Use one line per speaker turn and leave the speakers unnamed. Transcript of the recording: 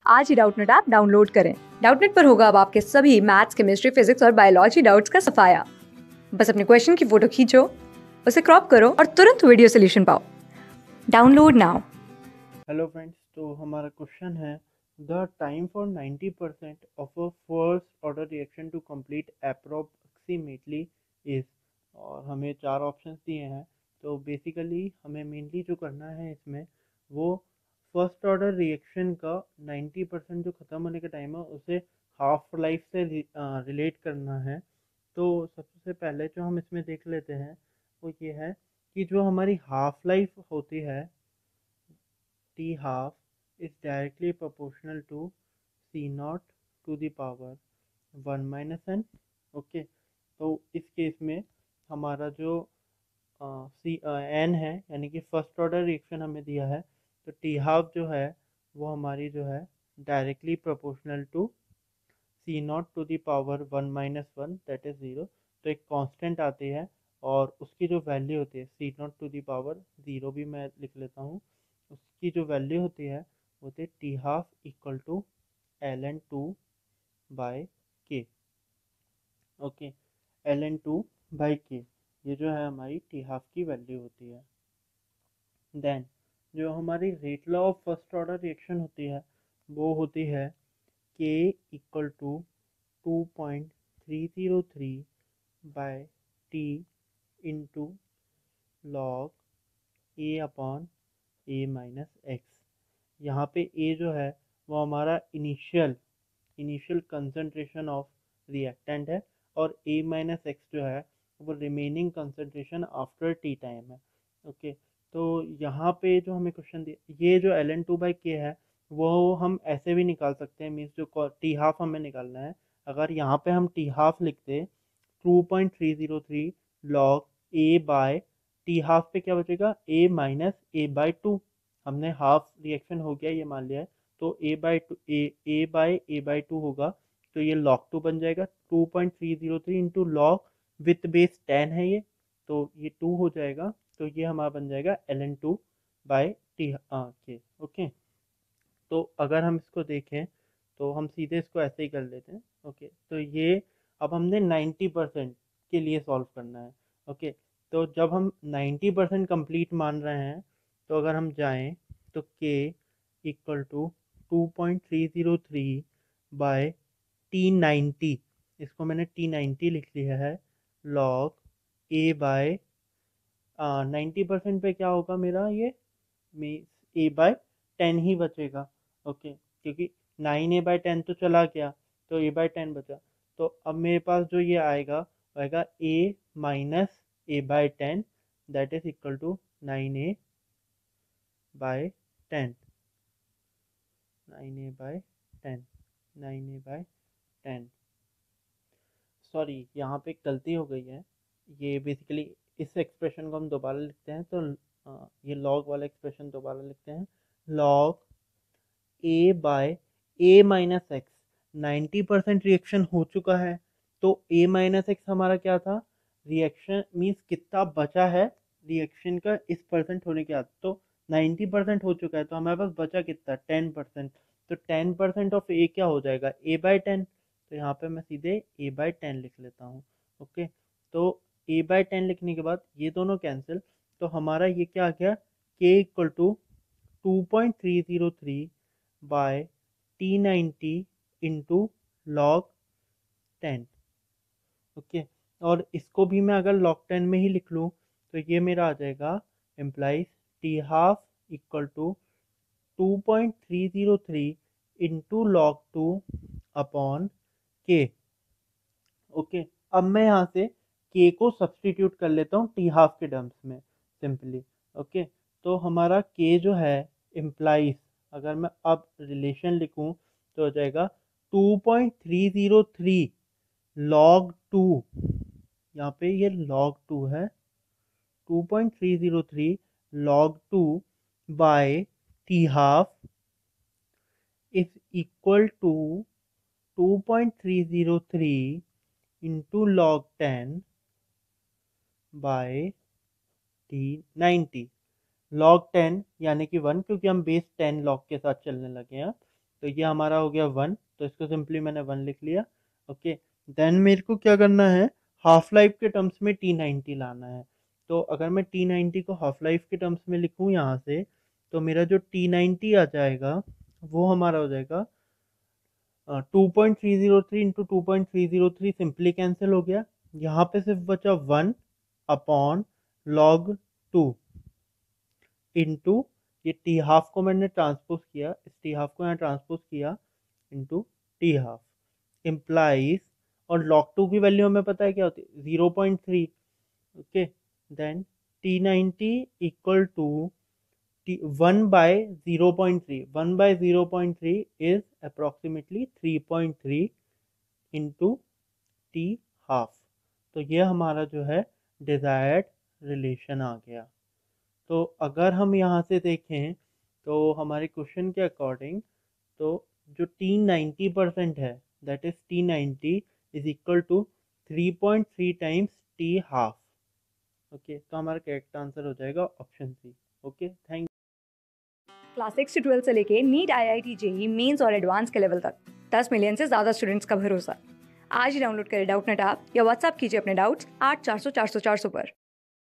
आज ही Doubtnut app download करें। डाउटनेट पर होगा अब आपके सभी मैथ्स, केमिस्ट्री, फिजिक्स और बायोलॉजी डाउट्स का सफाया। बस अपने क्वेश्चन की फोटो खींचो, उसे क्रॉप करो और तुरंत वीडियो सोल्यूशन पाओ। Download now.
हेलो फ्रेंड्स, तो हमारा क्वेश्चन है the time for 90% of a first order reaction to complete approximately is. और हमें चार ऑप्शंस दिए हैं। तो बेसिकली हमें मेनली जो करना है इसमें वो फर्स्ट ऑर्डर रिएक्शन का 90% जो ख़त्म होने का टाइम है उसे हाफ लाइफ से रिलेट करना है। तो सबसे पहले जो हम इसमें देख लेते हैं वो ये है कि जो हमारी हाफ लाइफ होती है T half is directly proportional to C naught to the power 1 minus n। Okay, तो इस केस में हमारा जो n है यानी कि फर्स्ट ऑर्डर रिएक्शन हमें दिया है, तो T हाफ जो है वो हमारी जो है directly proportional to C naught to the power 1 minus one that is zero. तो एक कांस्टेंट आती है और उसकी जो वैल्यू होती है C naught to the power zero भी मैं लिख लेता हूँ। उसकी जो वैल्यू होती है वो होती है T half equal to ln2 by K. Okay, ln2 by K ये जो है हमारी टी हाफ की वैल्यू होती है। देन जो हमारी rate law of first order reaction होती है वो होती है K equal to 2.303 by T into log A upon A minus X. यहाँ पे ए जो है वो हमारा इनिशियल कंसंट्रेशन ऑफ रिएक्टेंट है और ए माइनस एक्स जो है वो remaining concentration after T time है। ओके, तो यहाँ पे जो हमें क्वेश्चन दिया, ये जो ln2/k है वो हम ऐसे भी निकाल सकते हैं। मीन्स जो टी हाफ हमें निकालना है, अगर यहाँ पे हम टी हाफ लिखते 2.303 log A by T half पे क्या बचेगा A minus A by two. हमने हाफ रिएक्शन हो गया ये मान लिया है, तो ए बाय टू होगा। तो ये log 2 बन जाएगा 2.303 इंटू लॉग विथ बेस 10 है ये, तो ये 2 हो जाएगा। तो ये हमारा बन जाएगा ln2/t के। ओके, तो अगर हम इसको देखें तो हम सीधे इसको ऐसे ही कर लेते हैं। ओके, तो ये अब हमने 90% के लिए सॉल्व करना है। ओके, तो जब हम 90% कंप्लीट मान रहे हैं तो अगर हम जाएं तो k equal to 2.303 by T90, इसको मैंने T90 लिख लिया है, लॉग ए बाय 90% पे क्या होगा मेरा ये A/10 ही बचेगा। ओके, क्योंकि 9A/10 तो चला गया, तो A/10 बचा। तो अब मेरे पास जो ये आएगा वो आएगा A minus A/10 that is equal to 9A/10। 9A/10 9A/10 sorry, यहाँ पे गलती हो गई है। ये बेसिकली इस एक्सप्रेशन को हम दोबारा लिखते हैं, तो ये लॉग वाला एक्सप्रेशन दोबारा लिखते हैं। Log A by A minus X, 90% reaction हो चुका है, तो ए माइनस एक्स हमारा क्या था, रिएक्शन मीन्स कितना बचा है रिएक्शन का इस परसेंट होने के बाद। तो 90% हो चुका है, तो हमारे पास बचा कितना 10%। तो 10% ऑफ ए क्या हो जाएगा A/10। तो यहाँ पे मैं सीधे A/10 लिख लेता हूँ। ओके, तो A/10 लिखने के बाद ये दोनों कैंसिल, तो हमारा ये क्या आ गया K equal to 2.303 by T90 into log 10। Okay, और इसको भी मैं अगर लॉग 10 में ही लिख लूँ तो ये मेरा आ जाएगा implies T half equal to 2.303 into log 2 upon K. Okay, अब मैं यहाँ से के को सब्सटीट्यूट कर लेता हूँ टी हाफ के टर्म्स में सिंपली। ओके, तो हमारा के जो है इम्प्लाइज, अगर मैं अब रिलेशन लिखूँ तो हो जाएगा 2.303 लॉग 2, यहाँ पे ये लॉग 2 है, 2.303 log 2 by T half is equal to 2.303 into log 10 by T90। Log 10 यानी कि 1, क्योंकि हम बेस 10 लॉग के साथ चलने लगे हैं। तो ये हमारा हो गया 1, तो इसको सिंपली मैंने 1 लिख लिया। ओके, देन मेरे को क्या करना है, हाफ लाइफ के टर्म्स में T90 लाना है। तो अगर मैं T90 को हाफ लाइफ के टर्म्स में लिखूँ यहाँ से, तो मेरा जो T90 आ जाएगा वो हमारा हो जाएगा 2.303 इंटू 2.303, सिंपली कैंसिल हो गया। यहाँ पे सिर्फ बचा 1 अपॉन log 2 इंटू ये टी हाफ को मैंने ट्रांसपोज किया, इस टी हाफ को यहाँ ट्रांसपोज किया इंटू टी हाफ इम्प्लाइज, और log 2 की वैल्यू हमें पता है क्या होती है, 0.3। Okay, then T90 equal to 1/0.3, 1/0.3 is approximately 3.3 into T half. तो ये हमारा जो है डिजायर्ड रिलेशन आ गया। तो अगर हम यहाँ से देखें तो हमारे क्वेश्चन के अकॉर्डिंग, तो जो T90% है, that is T90 is equal to 3.3 times T half. Okay, तो हमारा करेक्ट आंसर हो जाएगा option C. Okay, thank.
Class 6 से 12 से लेके नीट, IIT, जेई मेंस और एडवांस के लेवल तक 10 मिलियन से ज्यादा स्टूडेंट्स का भरोसा। आज ही डाउनलोड करें डाउटनेट ऐप या व्हाट्सएप कीजिए अपने डाउट्स 8400 400 400 पर।